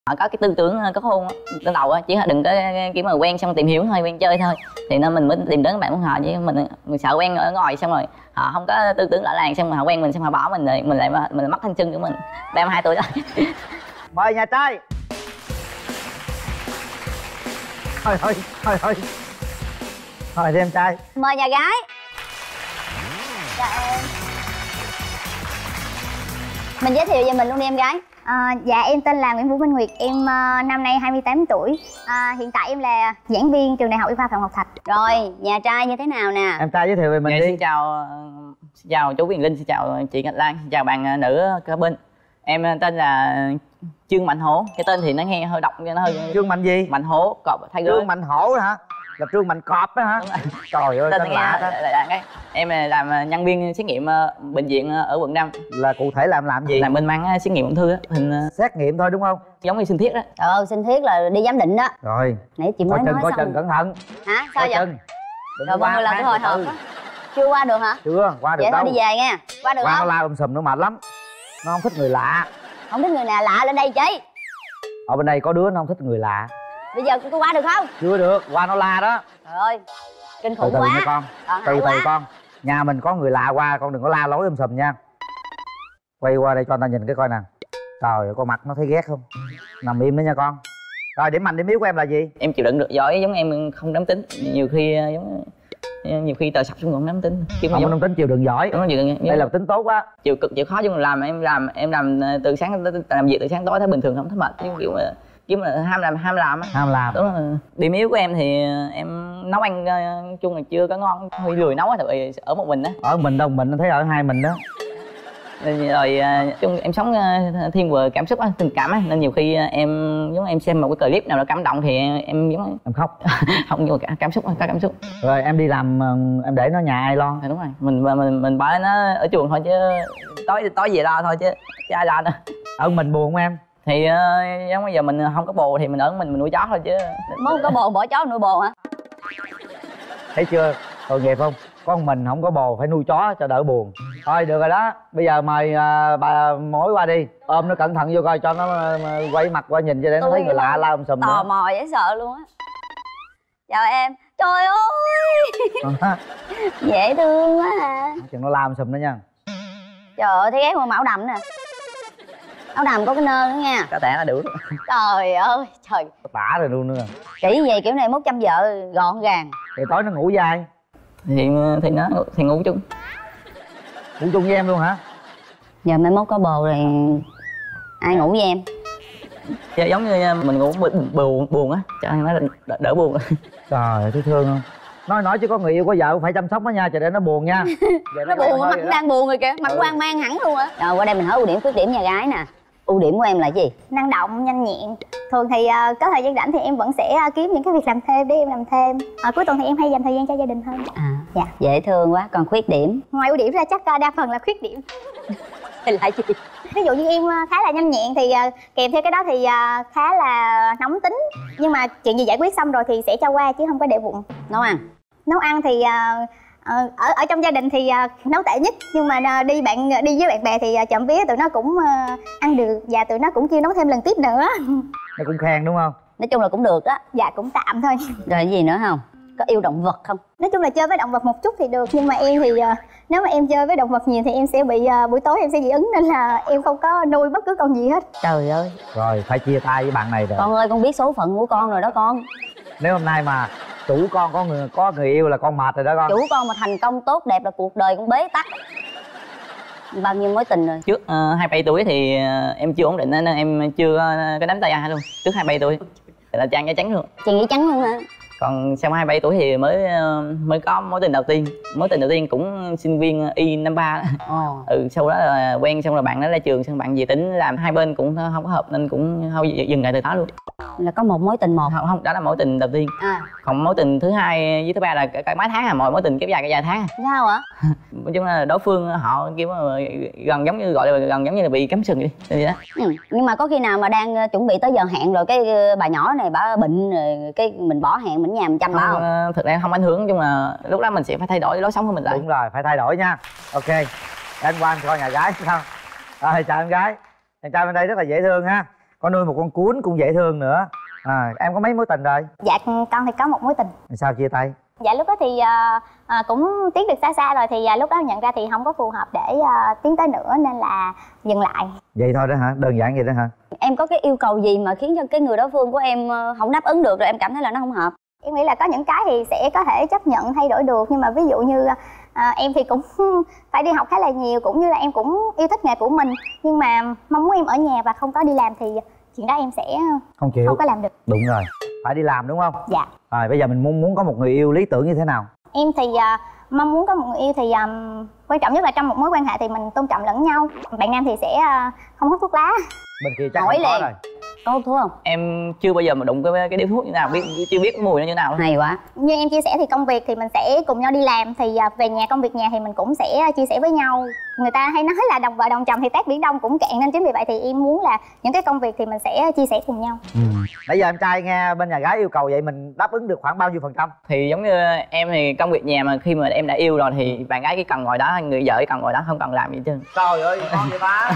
họ có cái tư tưởng có hôn từ đầu á, chỉ là đừng có kiểu mà quen xong tìm hiểu thôi, quen chơi thôi, thì nên mình mới tìm đến bạn của họ. Chứ mình sợ quen ở ngoài xong rồi họ không có tư tưởng rõ ràng, xong rồi họ quen mình xong họ bỏ mình rồi mình lại mất thanh xuân của mình. 32 tuổi rồi. Mời nhà trai. Thôi đi em trai. Mời nhà gái. Dạ em. Mình giới thiệu về mình luôn đi em gái. Dạ em tên là Nguyễn Vũ Minh Nguyệt, em năm nay 28 tuổi. Hiện tại em là giảng viên trường Đại học Y khoa Phạm Ngọc Thạch. Rồi, nhà trai như thế nào nè? Em trai giới thiệu về mình đi. Xin chào chú Quyền Linh, xin chào chị Ngọc Lan, xin chào bạn nữ kế bên. Em tên là Trương Mạnh Hổ. Cái tên thì nó nghe hơi độc, nó hơi... Trương Mạnh gì? Mạnh Hổ, cọp thay Trương Mạnh Hổ hả? Là Trương Mạnh Cọp đó hả? Trời ơi, tên lạ đó. Em làm nhân viên xét nghiệm bệnh viện ở quận 5. Là cụ thể làm gì? Làm bên mảng xét nghiệm ung thư á. Xét nghiệm thôi đúng không? Giống như sinh thiết đó. Sinh thiết là đi giám định đó. Rồi. Nãy chị mới nói xong. Coi chừng cẩn thận. Hả? Sao vậy? Rồi mọi người làm tôi hồi hộp á. Chưa qua được hả? Chưa qua được. Vậy đâu. Thôi đi về nha. Qua được không? Qua nó la sùm nó mệt lắm. Nó không thích người lạ. Không thích người nào lạ lên đây chứ. Ở bên đây có đứa nó không thích người lạ. Bây giờ tôi qua được không? Chưa được, qua nó la đó. Trời ơi, kinh khủng từ quá. Nha con. Từ con. Nhà mình có người lạ qua, con đừng có la lối sùm nha. Quay qua đây cho người ta nhìn cái coi nè. Trời ơi, con mặt nó thấy ghét không? Nằm im đó nha con. Rồi điểm mạnh điểm yếu của em là gì? Em chịu đựng được giỏi, giống em không nóng tính. Nhiều khi tờ sập xuống còn nóng tính. Không có nóng tính, chịu đựng giỏi. Đúng rồi, đây là tính tốt á. Chịu cực chịu khó, chứ em làm từ sáng làm việc từ sáng tối thấy bình thường, không thấy mệt. Nhưng kiểu mà ham làm á. Ham làm. Đúng rồi. Điểm yếu của em thì em nấu ăn chung là chưa có ngon, hơi lười nấu á, tại vì ở một mình á. Ở mình đâu mình thấy ở hai mình đó. Rồi chung em sống thiên về cảm xúc á, tình cảm á, nên nhiều khi em xem một cái clip nào đó cảm động thì em giống em khóc. Không, nhưng mà cảm xúc, có cảm xúc. Rồi em đi làm em để nó nhà ai lo? Đúng rồi, mình bỏ nó ở chuồng thôi, chứ tối về lo thôi, chứ ai lo nữa. Ở mình buồn không em? Thì giống bây giờ mình không có bồ thì mình ở mình nuôi chó thôi chứ. Mới không có bồ bỏ chó nuôi bồ hả? Thấy chưa, tội nghiệp không? Con mình không có bồ phải nuôi chó cho đỡ buồn. Thôi được rồi đó, bây giờ mời bà mối qua đi, ôm nó cẩn thận vô coi cho nó quay mặt qua nhìn cho để nó thấy người lạ la sùm. Tò mò dễ sợ luôn á. Chào em. Trời ơi. Dễ thương quá à. Chừng nó la sùm đó nha. Trời ơi, thấy ghét không? Áo đầm nè. Áo đầm có cái nơ nữa nha. Có tẻ là được. Trời ơi trời. Tả rồi luôn nữa. Kỹ gì kiểu này mốt chăm vợ gọn gàng. Thì tối nó ngủ với ai? Thì ngủ chung. Ngủ chung với em luôn hả? Giờ mai mốt có bồ rồi ai ngủ với em? Dạ, giống như mình ngủ buồn á, cho nên nó đỡ buồn. Trời ơi, thấy thương không? Nói chứ có người yêu có vợ phải chăm sóc nó nha, cho để nó buồn nha. Nó buồn, mặt đang buồn rồi kìa, mặt hoang mang hẳn luôn á. Rồi qua đây mình hỏi ưu điểm khuyết điểm nhà gái nè. Ưu điểm của em là gì? Năng động, nhanh nhẹn. Thường thì có thời gian rảnh thì em vẫn sẽ kiếm những cái việc làm thêm để em làm thêm. Cuối tuần thì em hay dành thời gian cho gia đình hơn. Dạ. Dễ thương quá. Còn khuyết điểm? Ngoài ưu điểm ra chắc đa phần là khuyết điểm. Thì là gì? Ví dụ như em khá là nhanh nhẹn thì kèm theo cái đó thì khá là nóng tính. Nhưng mà chuyện gì giải quyết xong rồi thì sẽ cho qua chứ không có để bụng. Nấu ăn? Nấu ăn thì ở trong gia đình thì nấu tệ nhất, nhưng mà đi với bạn bè thì trộm vía tụi nó cũng ăn được, và tụi nó cũng kêu nấu thêm lần tiếp nữa. Nó cũng khen đúng không? Nói chung là cũng được á. Dạ cũng tạm thôi. Rồi gì nữa không? Có yêu động vật không? Nói chung là chơi với động vật một chút thì được, nhưng mà em thì nếu mà em chơi với động vật nhiều thì em sẽ bị buổi tối em sẽ dị ứng, nên là em không có nuôi bất cứ con gì hết. Trời ơi. Rồi phải chia tay với bạn này rồi. Con ơi, con biết số phận của con rồi đó con. Nếu hôm nay mà chủ con có người yêu là con mệt rồi đó con. Chủ con mà thành công tốt đẹp là cuộc đời con bế tắc. Bao nhiêu mối tình rồi? Trước 27 tuổi thì em chưa ổn định nên em chưa có nắm tay ai luôn. Trước 27 tuổi là trang da trắng luôn. Trang da trắng luôn hả? Còn sau 27 tuổi thì mới có mối tình đầu tiên. Mối tình đầu tiên cũng sinh viên y năm 3. Sau đó là quen, xong rồi bạn nó ra trường, xong bạn về tỉnh làm, hai bên cũng không có hợp nên cũng thôi dừng lại từ đó luôn. Là có một mối tình một? Không, đó là mối tình đầu tiên. Còn mối tình thứ hai với thứ ba là cả mấy tháng mọi mối tình kéo dài vài tháng. Sao hả? Nói chung là đối phương họ kiểu gần giống như gọi là gần giống như là bị cắm sừng vậy đó. Nhưng mà có khi nào mà đang chuẩn bị tới giờ hẹn rồi cái bà nhỏ này bà bệnh rồi cái mình bỏ hẹn mình nhà mình chăm bà không? Thực ra không ảnh hưởng, nhưng mà lúc đó mình sẽ phải thay đổi lối sống của mình lại. Đúng rồi, phải thay đổi nha. Ok, anh Quang coi nhà gái sao? Rồi chào em gái. Chàng trai bên đây rất là dễ thương ha. có nuôi một con cún cũng dễ thương nữa. Em có mấy mối tình rồi? Dạ con thì có một mối tình. Sao chia tay? Dạ lúc đó thì cũng tiến được xa xa rồi thì lúc đó nhận ra thì không có phù hợp để tiến tới nữa nên là dừng lại. Vậy thôi đó hả? Đơn giản vậy đó hả? Em có cái yêu cầu gì mà khiến cho cái người đối phương của em không đáp ứng được rồi em cảm thấy là nó không hợp? Em nghĩ là có những cái thì sẽ có thể chấp nhận thay đổi được, nhưng mà ví dụ như em thì cũng phải đi học khá là nhiều, cũng như là em cũng yêu thích nghề của mình, nhưng mà mong muốn em ở nhà và không có đi làm thì chuyện đó em sẽ không chịu, không có làm được. Đúng rồi, phải đi làm đúng không? Dạ. Rồi bây giờ mình muốn có một người yêu lý tưởng như thế nào? Em thì mong muốn có một người yêu thì quan trọng nhất là trong một mối quan hệ thì mình tôn trọng lẫn nhau. Bạn nam thì sẽ không hút thuốc lá. Bên kia chắc Hỏi không có liền. rồi. Có hút thuốc không? Em chưa bao giờ mà đụng cái điếu thuốc như nào, chưa biết cái mùi nó như nào. Hay quá. Như em chia sẻ thì công việc thì mình sẽ cùng nhau đi làm, thì về nhà công việc nhà thì mình cũng sẽ chia sẻ với nhau. Người ta hay nói là đồng vợ đồng chồng thì tác biển đông cũng cạn, nên chính vì vậy thì em muốn là những cái công việc thì mình sẽ chia sẻ cùng nhau. Nãy giờ em trai nghe bên nhà gái yêu cầu vậy mình đáp ứng được khoảng bao nhiêu phần trăm? Thì giống như em thì công việc nhà mà khi mà em đã yêu rồi thì bạn gái chỉ cần ngồi đó, người vợ chỉ cần ngồi đó, không cần làm gì hết trơn. Trời ơi con vậy ta.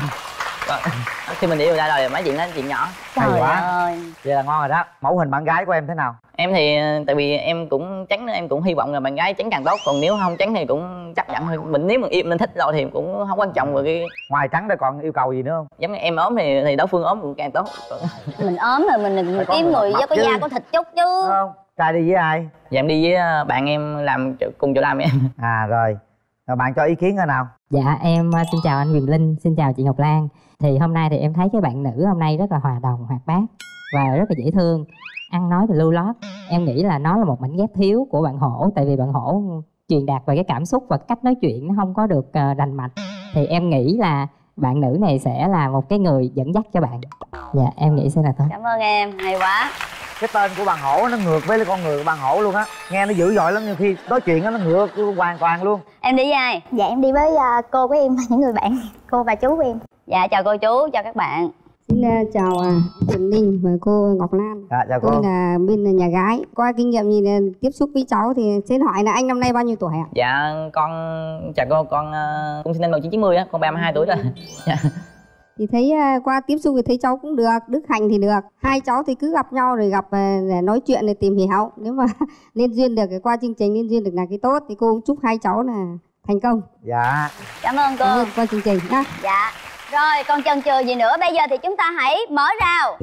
Khi mình yêu ra rồi mấy chuyện đó chuyện nhỏ. Hay Trời quá. ơi. Vậy là ngon rồi đó. Mẫu hình bạn gái của em thế nào? Em thì tại vì em cũng tránh, em cũng hy vọng là bạn gái tránh càng tốt, còn nếu không tránh thì cũng chấp nhận thôi. Mình nếu mà yêu mình thích rồi thì cũng không quan trọng về cái. Ngoài trắng ra còn yêu cầu gì nữa không? Giống như em ốm thì đối phương ốm cũng càng tốt. Mình ốm rồi mình Phải có kiếm người người mập có chứ. da có thịt chút chứ. Đúng không? Trai đi với ai? Dạ em đi với bạn em làm cùng chỗ làm em. Rồi bạn cho ý kiến coi nào. Dạ em xin chào anh Quyền Linh, xin chào chị Ngọc Lan. Thì hôm nay thì em thấy cái bạn nữ hôm nay rất là hòa đồng, hoạt bát và rất là dễ thương, ăn nói thì lưu lót. Em nghĩ là nó là một mảnh ghép thiếu của bạn Hổ, tại vì bạn Hổ truyền đạt về cái cảm xúc và cách nói chuyện nó không có được rành mạch. Thì em nghĩ là bạn nữ này sẽ là một cái người dẫn dắt cho bạn. Dạ em nghĩ sẽ là thôi. Cảm ơn em, hay quá. Cái tên của bạn Hổ nó ngược với con người của bạn Hổ luôn á. Nghe nó dữ dội lắm, nhiều khi nói chuyện nó ngược hoàn toàn luôn. Em đi với ai? Dạ em đi với cô của em và những người bạn, cô và chú của em. Dạ chào cô chú, chào các bạn. Xin chào Trần Ninh và cô Ngọc Lan. Chào cô. Tôi là bên nhà gái. Qua kinh nghiệm nhìn tiếp xúc với cháu thì xin hỏi là anh năm nay bao nhiêu tuổi ạ? Dạ con chào cô, con cũng sinh năm 1990 á, con 32 tuổi rồi. Dạ. Thì thấy qua tiếp xúc thì thấy cháu cũng được, Đức Hành thì được. Hai cháu thì cứ gặp nhau rồi gặp để nói chuyện để tìm hiểu. Nếu mà nên duyên được qua chương trình nên duyên được là cái tốt thì cô cũng chúc hai cháu là thành công. Dạ. Cảm ơn cô. Cảm ơn qua chương trình nhá. Dạ. Rồi còn chần chừ gì nữa, bây giờ thì chúng ta hãy mở rào.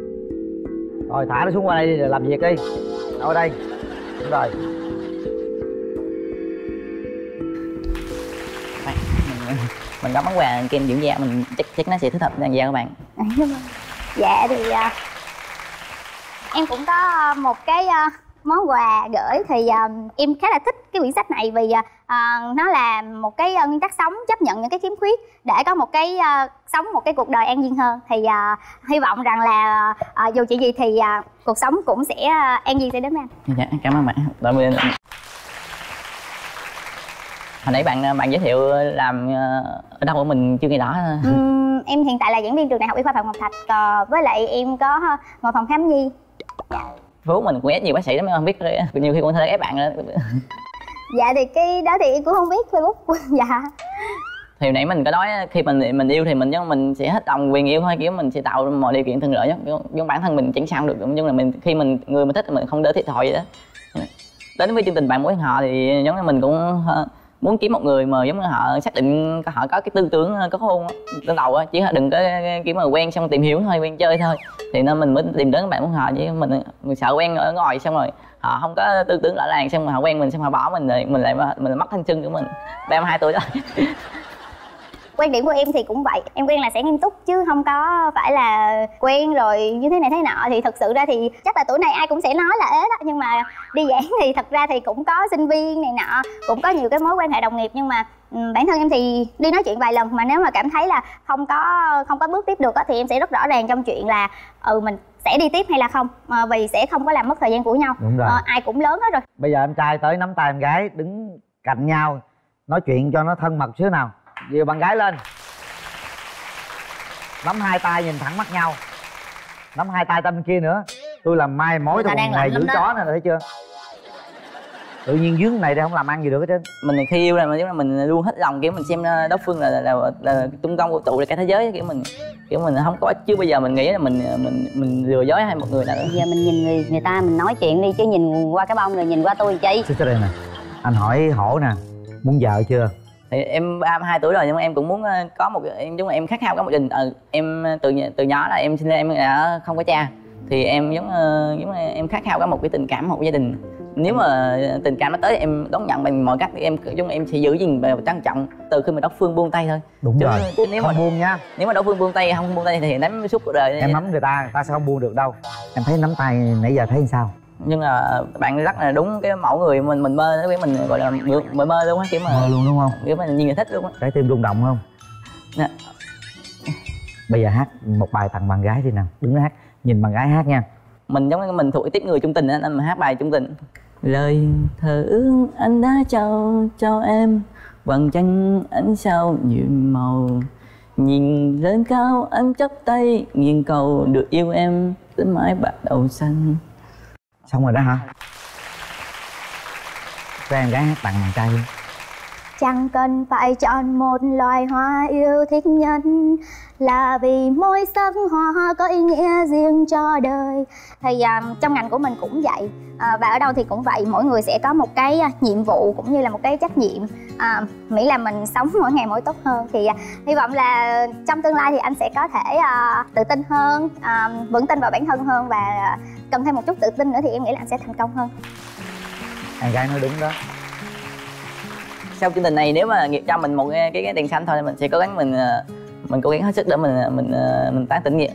Rồi thả nó xuống qua đây đi, làm việc đi. Ở đây. Đúng rồi. Mình có món quà kem dưỡng da, mình chắc nó sẽ thích hợp làn da các bạn. Dạ thì em cũng có một cái món quà gửi. Thì em khá là thích cái quyển sách này vì nó là một cái nguyên tắc sống, chấp nhận những cái khiếm khuyết để có một cái sống một cái cuộc đời an nhiên hơn. Thì hy vọng rằng là dù chuyện gì thì cuộc sống cũng sẽ an nhiên sẽ đến với anh. Dạ cảm ơn bạn. Hồi nãy bạn giới thiệu làm ở đâu của mình chưa nghe rõ. Em hiện tại là giảng viên trường Đại học Y khoa Phạm Ngọc Thạch, với lại em có ngồi phòng khám nhi. Phú mình cũng ép nhiều bác sĩ lắm, không biết nhiều khi cũng thể ép bạn nữa. Dạ thì cái đó thì em cũng không biết Facebook. Dạ. Thì nãy mình có nói khi mình yêu thì mình sẽ hết lòng quyền yêu thôi, kiểu mình sẽ tạo mọi điều kiện thuận lợi nhất, giống bản thân mình chẳng sao được, nhưng là khi người mình thích mình không đỡ thiệt thòi vậy đó. Đến với chương trình Bạn Mối Hẹn Hò thì giống như mình cũng muốn kiếm một người mà giống như họ xác định họ có cái tư tưởng có hôn từ đầu á, chứ đừng có kiểu mà quen xong tìm hiểu thôi, quen chơi thôi, thì nên mình mới tìm đến Bạn Muốn Hò. Chứ mình sợ quen ở ngoài xong rồi họ không có tư tưởng rõ ràng, xong rồi họ quen mình xong họ bỏ mình rồi mình lại mất thanh xuân của mình 32 tuổi đó. Quan điểm của em thì cũng vậy, em quen là sẽ nghiêm túc chứ không có phải là quen rồi như thế này thế nọ. Thì thật sự ra thì chắc là tuổi này ai cũng sẽ nói là ế đó, nhưng mà đi giảng thì thật ra thì cũng có sinh viên này nọ, cũng có nhiều cái mối quan hệ đồng nghiệp, nhưng mà bản thân em thì đi nói chuyện vài lần mà nếu mà cảm thấy là không có bước tiếp được thì em sẽ rất rõ ràng trong chuyện là mình sẽ đi tiếp hay là không, vì sẽ không có làm mất thời gian của nhau. Đúng rồi. Ai cũng lớn hết rồi. Bây giờ em trai tới nắm tay em gái đứng cạnh nhau nói chuyện cho nó thân mật xíu nào. Dìu bạn gái lên, nắm hai tay nhìn thẳng mắt nhau, nắm hai tay bên kia nữa. Tôi làm mai mối tôi còn ngày giữ chó này, thấy chưa? Tự nhiên dướng này đây không làm ăn gì được hết trơn. Mình khi yêu là mình luôn hết lòng, kiểu mình xem đối phương là trung tâm vũ trụ là cả thế giới, kiểu kiểu mình không có, chứ bây giờ mình nghĩ là mình lừa dối hay một người nào nữa. Bây giờ mình nhìn người ta mình nói chuyện đi, chứ nhìn qua cái bông rồi nhìn qua tôi chi. Chứ đây nè, anh hỏi Hổ nè, muốn vợ chưa? Thì em 32 tuổi rồi nhưng mà em cũng muốn có một, em giống là em khát khao có một gia đình. Em từ nhỏ là em sinh ra em đã không có cha, thì em giống là em khát khao có một cái tình cảm, một gia đình. Nếu mà tình cảm nó tới em đón nhận bằng mọi cách, em giống em sẽ giữ gìn và trân trọng từ khi mà đối phương buông tay thôi. Đúng chứ, rồi, chứ nếu không mà buông nha. Nếu mà đối phương buông tay không buông tay thì nắm suốt cuộc đời. Em nắm người ta sẽ không buông được đâu. Em thấy nắm tay nãy giờ thấy sao? Nhưng mà bạn rất là đúng cái mẫu người mình mơ, nó mình gọi là mơ luôn á, kiểu mà mơ luôn đúng không? Kiểu mà nhìn người thích luôn á. Trái tim rung động không? Nè. Bây giờ hát một bài tặng bạn gái đi nào, đứng hát nhìn bạn gái hát nha. Mình giống như mình thuộc tiếp người chung tình á, nên mình hát bài chung tình. Lời thơ ước anh đã trao cho em, bằng chân ánh sao nhiều màu. Nhìn lên cao anh chắp tay, nghiêng cầu được yêu em đến mãi bạc đầu xanh. Xong rồi đó hả? Cho em gái hát tặng bạn trai đi. Chẳng cần phải chọn một loài hoa yêu thích nhất, là vì mỗi sắc hoa có ý nghĩa riêng cho đời. Thì trong ngành của mình cũng vậy, và ở đâu thì cũng vậy. Mỗi người sẽ có một cái nhiệm vụ cũng như là một cái trách nhiệm, miễn là mình sống mỗi ngày mỗi tốt hơn. Thì hy vọng là trong tương lai thì anh sẽ có thể tự tin hơn, vững tin vào bản thân hơn, và cần thêm một chút tự tin nữa thì em nghĩ là anh sẽ thành công hơn. Em gái nói đúng đó. Sau chương trình này nếu mà nghiệp cho mình một cái tiền xanh thôi, mình sẽ cố gắng mình cố gắng hết sức để mình tán tỉnh nghiệp.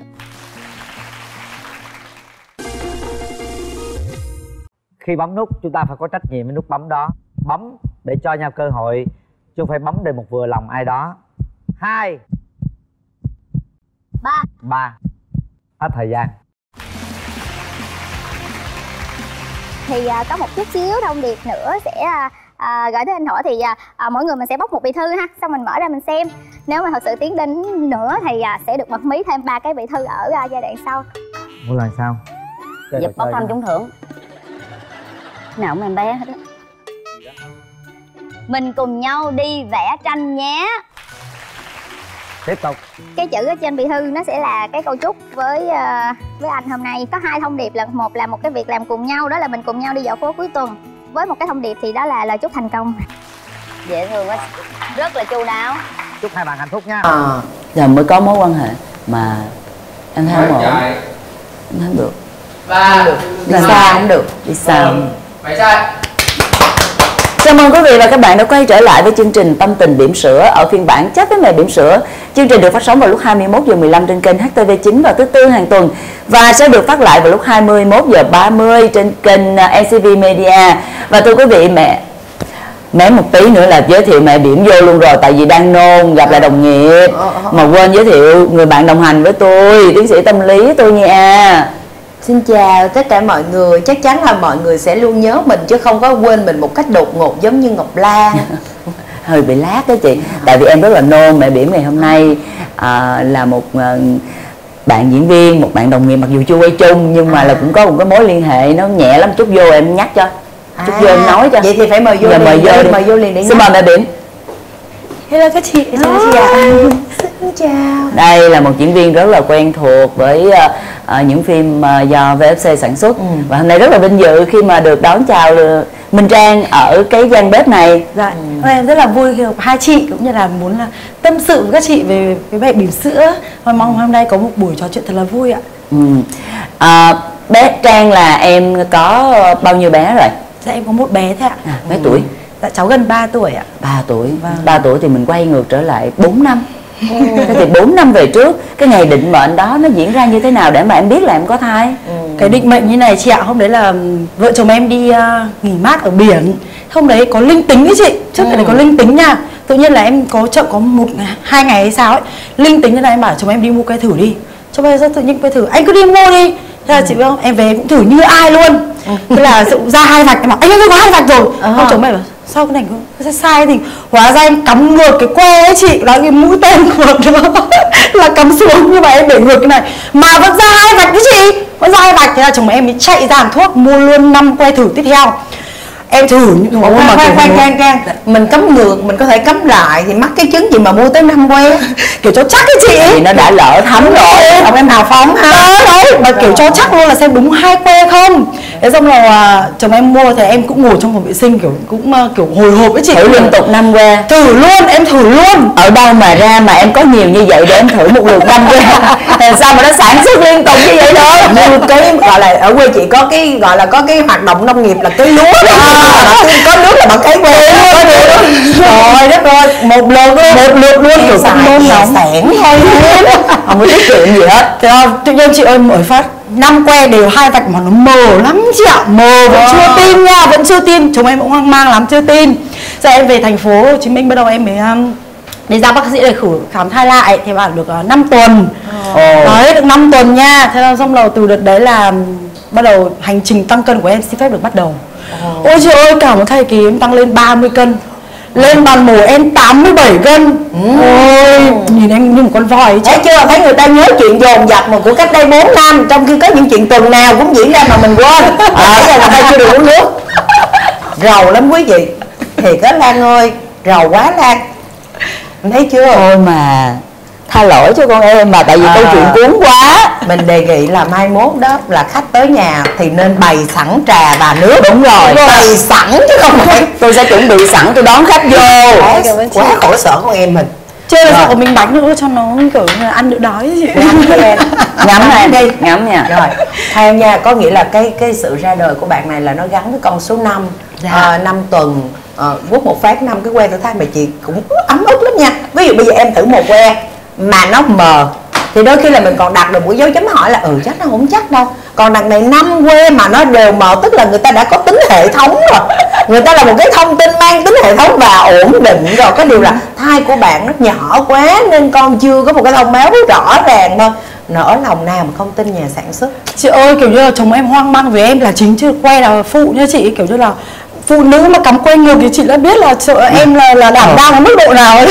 Khi bấm nút chúng ta phải có trách nhiệm với nút bấm đó. Bấm để cho nhau cơ hội, chứ không phải bấm để một vừa lòng ai đó. 2 3 Hết thời gian. Thì có một chút xíu thông điệp nữa sẽ gửi tới anh Hổ. Thì mỗi người mình sẽ bóc một bì thư ha, xong mình mở ra mình xem. Nếu mà thật sự tiến đến nữa thì sẽ được bật mí thêm 3 cái bì thư ở giai đoạn sau. Mỗi lần sao? Giật bốc thăm trúng thưởng. Nào cũng em bé hết á. Mình cùng nhau đi vẽ tranh nhé. Tiếp tục. Cái chữ ở trên bì thư nó sẽ là cái câu chúc với anh hôm nay. Có 2 thông điệp, là một là một cái việc làm cùng nhau, đó là mình cùng nhau đi dạo phố cuối tuần. Với một cái thông điệp thì đó là lời chúc thành công. Dễ thương quá, rất là chu đáo. Chúc hai bạn hạnh phúc nha. Giờ mới có mối quan hệ mà em thấy không ổn. Em không được. Đi xa không được. Đi xa. Chào mừng quý vị và các bạn đã quay trở lại với chương trình Tâm Tình Bỉm Sữa ở phiên bản chat với mẹ bỉm sữa. Chương trình được phát sóng vào lúc 21h15 trên kênh HTV9 vào thứ Tư hàng tuần và sẽ được phát lại vào lúc 21h30 trên kênh NCV Media. Và thưa quý vị, mẹ một tí nữa là giới thiệu mẹ bỉm vô luôn rồi, tại vì đang nôn gặp lại đồng nghiệp mà quên giới thiệu người bạn đồng hành với tôi, tiến sĩ tâm lý tôi nha. Xin chào tất cả mọi người, chắc chắn là mọi người sẽ luôn nhớ mình chứ không có quên mình một cách đột ngột giống như Ngọc Lan. Hơi bị lát đó chị, tại vì em rất là nôn. Mẹ bỉm ngày hôm nay là một bạn diễn viên, một bạn đồng nghiệp, mặc dù chưa quay chung nhưng mà là cũng có một cái mối liên hệ nó nhẹ lắm. Chút vô em nhắc cho, chút vô em nói cho. Vậy thì phải mời vô liền, mời vô liền để xin mời mẹ bỉm. Hello các chị, chào chị ạ. Xin chào. Đây là một diễn viên rất là quen thuộc với những phim do VFC sản xuất. Và hôm nay rất là vinh dự khi mà được đón chào Minh Trang ở cái gian bếp này. Dạ, em rất là vui khi gặp hai chị, cũng như là muốn là tâm sự với các chị về cái mẹ bỉm sữa. Và mong hôm nay có một buổi trò chuyện thật là vui ạ. Bé Trang là em có bao nhiêu bé rồi? Dạ em có một bé thôi ạ. Mấy tuổi? Dạ cháu gần 3 tuổi ạ. 3 tuổi. Vâng. 3 tuổi thì mình quay ngược trở lại 4 năm. Thế thì 4 năm về trước, cái ngày định mệnh đó nó diễn ra như thế nào để mà em biết là em có thai? Cái định mệnh như này chị ạ, hôm đấy là vợ chồng em đi nghỉ mát ở biển. Hôm đấy có linh tính ấy chị, trước cái đấy có linh tính nha. Tự nhiên là em có chợ có 1-2 ngày hay sao ấy, linh tính như này em bảo chồng em đi mua que thử đi. Cho bây giờ tự nhiên que thử, anh cứ đi mua đi. Thế là chị biết không, em về cũng thử như ai luôn. Thế là ra 2 vạch, em bảo anh ơi có 2 vạch rồi. Không, chồng em bảo sao cái này có sai thì hóa ra em cắm ngược cái que ấy chị, là cái mũi tên ngược đó là cắm xuống, nhưng mà em để ngược cái này mà vẫn ra 2 vạch đấy chị, vẫn ra 2 vạch. Thế là chồng em mới chạy ra hàng thuốc mua luôn 5 que thử tiếp theo. Em thử những Ủa, khoan, mình cấm ngược, mình có thể cấm lại thì mắc cái chứng gì mà mua tới 5 que kiểu cho chắc cái chị Thì nó đã lỡ thấm rồi, ông em hào phóng ha. Đấy, mà kiểu cho chắc luôn là xem đúng 2 que không. Thế xong rồi chồng em mua thì em cũng ngồi trong phòng vệ sinh kiểu cũng kiểu hồi hộp ấy chị. thử liên tục 5 que. Thử luôn, em thử luôn. Ở đâu mà ra mà em có nhiều như vậy để em thử một lượt 5 que? Sao mà nó sản xuất liên tục như vậy đó? Như cái gọi là ở quê chị có cái gọi là có cái hoạt động nông nghiệp là cấy lúa đó. Có nước là bằng cấy que luôn. Rồi đất ơi, một lượt luôn kiểu xài sản thôi, Không có tiết kiệm gì hết. Thế tự nhiên chị ơi mở phát 5 que đều 2 vạch mà nó mờ lắm chị ạ. Mờ vẫn chưa tin nha, vẫn chưa tin. Chồng em cũng hoang mang lắm, chưa tin. Rồi em về thành phố Hồ Chí Minh, bắt đầu em mới đi ra bác sĩ để khám thai lại thì bảo được 5 tuần. Đấy, được 5 tuần nha. Thế là xong rồi từ đợt đấy là bắt đầu hành trình tăng cân của em xin phép được bắt đầu. Ôi trời ơi, cả một thai kỳ em tăng lên 30 cân. Lên bàn mổ em 87 cân. Ôi, nhìn em như một con voi ấy. Thấy chưa, thấy người ta nhớ chuyện dồn dập mà của cách đây 4 năm, trong khi có những chuyện tuần nào cũng diễn ra mà mình quên. Người ta chưa được uống nước. Rầu lắm quý vị. Thiệt á Lan ơi, rầu quá Lan. Em thấy chưa? Thôi mà tha lỗi cho con em mà, tại vì câu chuyện cuốn quá. Mình đề nghị là mai mốt đó là khách tới nhà thì nên bày sẵn trà và nước. Đúng rồi, bày sẵn chứ không phải tôi sẽ chuẩn bị sẵn, tôi đón khách vô. Quá khổ sở con em mình. Chơi là sao có miếng bánh nữa cho nó kiểu như là ăn đỡ đói chị. Ngắm này đi, ngắm nha. Rồi, theo nha, có nghĩa là cái sự ra đời của bạn này là nó gắn với con số 5. 5 tuần quất một phát 5 cái que thử thai mà chị cũng ấm ức lắm nha. Ví dụ bây giờ em thử một que mà nó mờ thì đôi khi là mình còn đặt được một dấu chấm hỏi là chắc nó không chắc đâu. Còn đằng này 5 que mà nó đều mờ, tức là người ta đã có tính hệ thống rồi. Người ta là một cái thông tin mang tính hệ thống và ổn định rồi. Có điều là thai của bạn nó nhỏ quá nên con chưa có một cái thông báo rõ ràng thôi. Nỡ lòng nào mà không tin nhà sản xuất. Chị ơi, kiểu như là chồng em hoang mang về em là chính chứ que là phụ nha chị. Kiểu như là phụ nữ mà cắm que ngược thì chị đã biết là sợ em là đảm đang ở mức độ nào ấy.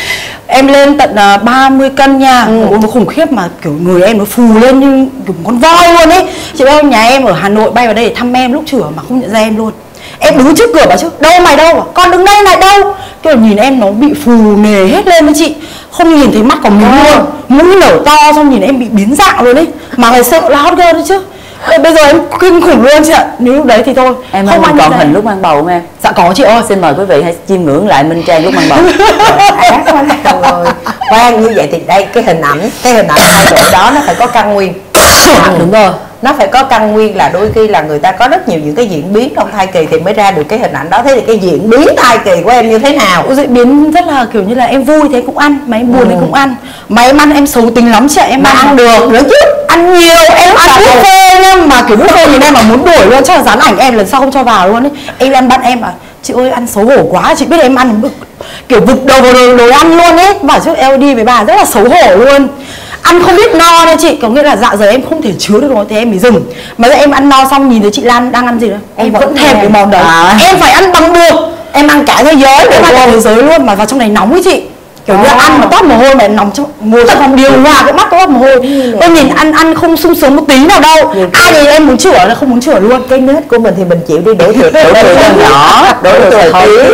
Em lên tận 30 cân nha. Nó khủng khiếp mà kiểu người em nó phù lên như kiểu con voi luôn ấy. Chị biết không, nhà em ở Hà Nội bay vào đây để thăm em lúc trưa mà không nhận ra em luôn. Em đứng trước cửa bảo chứ đâu mày đâu, con đứng đây này đâu. Kiểu nhìn em nó bị phù nề hết lên với chị. Không nhìn thấy mắt của mình luôn. Mũi nở to, xong nhìn em bị biến dạng luôn ấy. Mà ngày xưa là hot girl đấy chứ. Bây giờ em kinh khủng luôn chị ạ. Nếu lúc đấy thì thôi. Em ơi, mình còn hình lúc mang bầu không em? Dạ có chị ơi. Xin mời quý vị hãy chiêm ngưỡng lại Minh Trang lúc mang bầu. Ác quá rồi. Khoan, như vậy thì đây cái hình ảnh thay đổi đó nó phải có căn nguyên. Đúng rồi. Nó phải có căn nguyên là đôi khi là người ta có rất nhiều những cái diễn biến trong thai kỳ thì mới ra được cái hình ảnh đó. Thế thì cái diễn biến thai kỳ của em như thế nào? Diễn biến rất là kiểu như là em vui thì em cũng ăn, mà em buồn thì cũng ăn. Mà em ăn em xấu tính lắm chị ạ, em mà ăn được nữa chứ. Ăn nhiều, em ăn buffet nha, mà kiểu buffet nhìn em mà muốn đuổi luôn, chắc là dán ảnh em lần sau không cho vào luôn ấy. Em ăn bắt em chị ơi ăn xấu hổ quá, chị biết em ăn kiểu vực đầu vào đồ ăn luôn ấy. Bảo trước em đi với bà rất là xấu hổ luôn. Ăn không biết no nên chị, có nghĩa là dạ dày em không thể chứa được rồi thì em mới dừng. Mà em ăn no xong nhìn thấy chị Lan đang ăn gì đó, em vẫn thèm cái món đấy. Em phải ăn bằng được. Em ăn cả thế giới, em ăn cả thế giới luôn, mà vào trong này nóng ấy chị. Kiểu như ăn mà toát mồ hôi mà nóng trong ngồi trong phòng điều hòa cái mắt toát mồ hôi. Em nhìn ăn không sung sướng một tí nào đâu. Ai thì em muốn chữa là không muốn chữa luôn. Cái nết của mình thì mình chịu đi, đổ thừa nhỏ, đổ thừa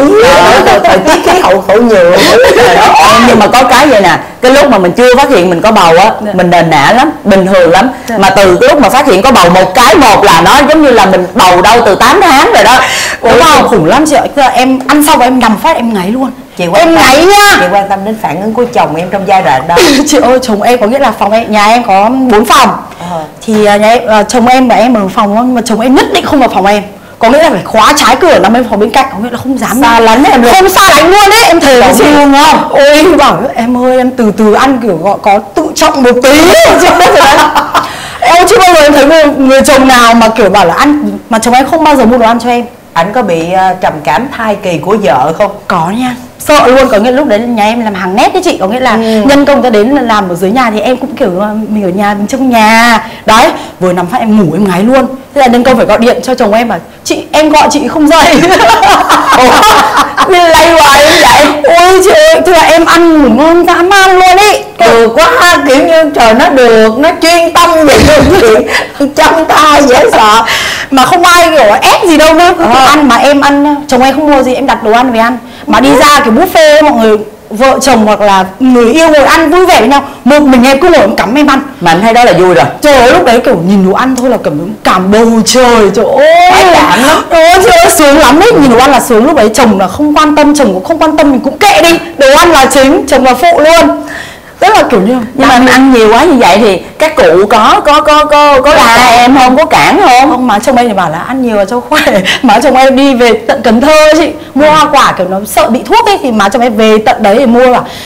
thời tiết khí hậu khổ nhựa. Nhưng mà có cái vậy nè, cái lúc mà mình chưa phát hiện mình có bầu á, mình đền nã lắm, bình thường lắm. Mà từ cái lúc mà phát hiện có bầu một là nó giống như là mình bầu đâu từ 8 tháng rồi đó. Đúng không? Khủng lắm chị ạ. Em ăn xong và em nằm phát em ngáy luôn. Em ngáy nha. Chị quan tâm đến phản ứng của chồng em trong giai đoạn đó. Chị ơi, chồng em có nghĩa là phòng em, nhà em có 4 phòng. Thì nhà em, chồng em và em ở phòng, nhưng mà chồng em nhất định không vào phòng em. Có nghĩa là phải khóa trái cửa nằm bên phòng bên cạnh, có nghĩa là không dám xa lánh em luôn. Không xa lánh luôn ấy, em thề với chị không? Ôi bảo em ơi, em từ từ ăn kiểu gọi có tự trọng một tí. Chị biết rồi đấy. Em chưa bao giờ em thấy người chồng nào mà kiểu bảo là ăn, mà chồng em không bao giờ mua đồ ăn cho em. Anh có bị trầm cảm thai kỳ của vợ không? Có nha, sợ luôn. Có nghĩa lúc đấy nhà em làm hàng nét đấy chị, có nghĩa là nhân công ta đến làm ở dưới nhà thì em cũng kiểu mình ở nhà, mình trong nhà đấy, vừa nằm phát em ngủ em ngáy luôn. Thế là nhân công phải gọi điện cho chồng em bảo chị, em gọi chị không dậy. Nên lay hoài như vậy. Ôi chị ơi, thế là em ăn ngủ ngon dã man luôn ý. Được quá, kiểu như trời nó được, nó chuyên tâm về chuyện trong thai dễ sợ. mà không ai kiểu ép gì đâu nhá, cứ ăn mà em ăn, chồng em không mua gì em đặt đồ ăn về ăn, mà đi ra kiểu buffet mọi người vợ chồng hoặc là người yêu ngồi ăn vui vẻ với nhau, một mình em cứ ngồi em cắm em ăn. Mà anh thấy đó là vui rồi. Trời ơi, lúc đấy kiểu nhìn đồ ăn thôi là cảm bầu trời, trời ơi cảm lắm. Trời ơi, sướng lắm đấy, nhìn đồ ăn là sướng. Lúc đấy chồng là không quan tâm, chồng cũng không quan tâm, mình cũng kệ đi, đồ ăn là chính, chồng là phụ luôn. Rất là kiểu như nhưng mà em ăn nhiều quá như vậy thì các cụ có la em không, có cản không? Không, má chồng em thì bảo là ăn nhiều là cho khỏe. Má chồng em đi về tận Cần Thơ chị mua hoa quả kiểu nó sợ bị thuốc ấy, thì má chồng em về tận đấy để mua, bảo